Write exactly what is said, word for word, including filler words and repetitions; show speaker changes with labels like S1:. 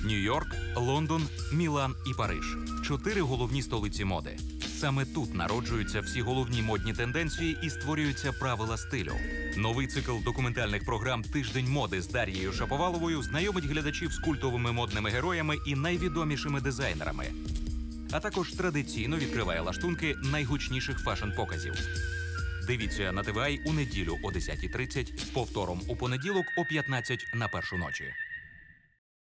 S1: Нью-Йорк, Лондон, Мілан і Париж – чотири головні столиці моди. Саме тут народжуються всі головні модні тенденції і створюються правила стилю. Новий цикл документальних програм «Тиждень моди» з Дар'єю Шаповаловою знайомить глядачів з культовими модними героями і найвідомішими дизайнерами. А також традиційно відкриває лаштунки найгучніших фешн-показів. Дивіться на ТВАЙ у неділю о десятій тридцять, з повтором у понеділок о п'ятнадцять на першу ночі.